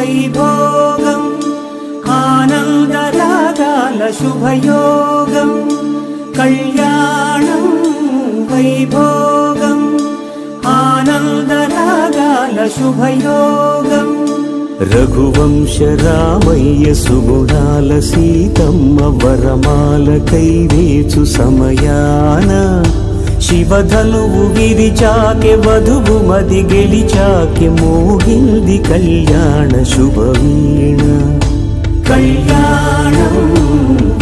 వైభోగం ఆనందరాగాల శుభయోగం కళ్యాణం వైభోగం ఆనందరాగాల శుభయోగం రఘువంశ రామయ్య సుగుణాల సీతమ్మ వరమాల కైవేచు సమయాన శివధనువు విరిచాకె వధువు మది గెలిచాకె మోగింది కళ్యాణ శుభవీణ కళ్యాణం